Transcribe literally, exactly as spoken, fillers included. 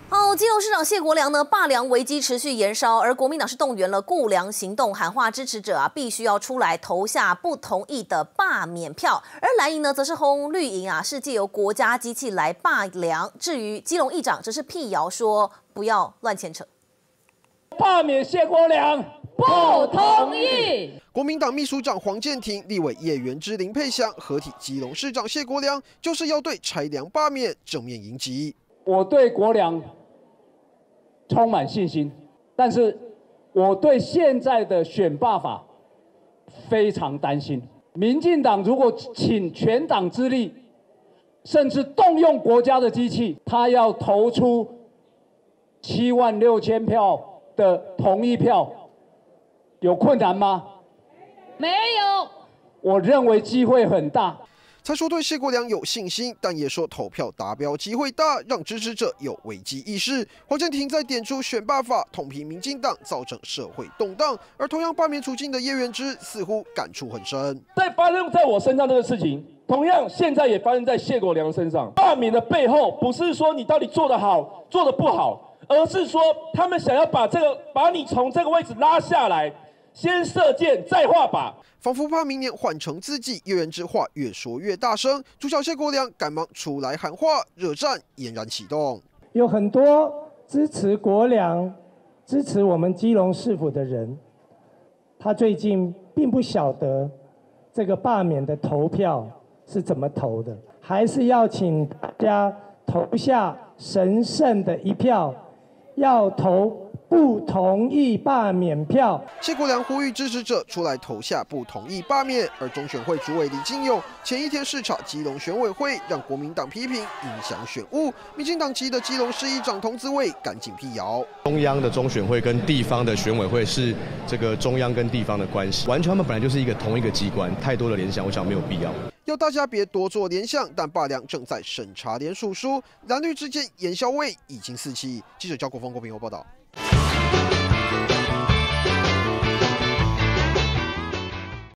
哦，基隆市长谢国良呢，罢粮危机持续延烧，而国民党是动员了顾粮行动，喊话支持者啊，必须要出来投下不同意的罢免票。而蓝营呢，则是轰绿营啊，是借由国家机器来罢粮。至于基隆议长，则是辟谣说不要乱牵扯。 罢免谢国良，不同意。 国民党秘书长黄健庭、立委叶元之、林佩祥合体基隆市长谢国良，就是要对拆粮罢免正面迎击。 我对国良充满信心，但是我对现在的选罢法非常担心。民进党如果请全党之力，甚至动用国家的机器，他要投出七万六千票的同意票，有困难吗？ 没有。 我认为机会很大。 才说对谢国良有信心，但也说投票达标机会大，让支持者有危机意识。黄健庭在点出选罢法痛批民进党造成社会动荡，而同样罢免处境的叶元之似乎感触很深。 在发生在我身上这个事情，同样现在也发生在谢国良身上。罢免的背后，不是说你到底做得好，做得不好，而是说他们想要把这个把你从这个位置拉下来，先射箭再画靶。 仿佛怕明年换成自己，叶元之话越说越大声，主角谢国良赶忙出来喊话，热战俨然启动。 有很多支持国良、支持我们基隆市府的人，他最近并不晓得这个罢免的投票是怎么投的，还是要请大家投下神圣的一票，要投不同意罢免票。 谢国良呼吁支持者出来投下不同意罢免，而中选会主委李金勇前一天视察基隆选委会，让国民党批评影响选务。民进党籍的基隆市议长童子伟赶紧辟谣， 中央的中选会跟地方的选委会是这个中央跟地方的关系，完全他们本来就是一个同一个机关，太多的联想，我想没有必要。 要大家别多做联想，但罢粮正在审查联署书，蓝绿之间言消味已经四起。记者焦国峰、郭平侯报道。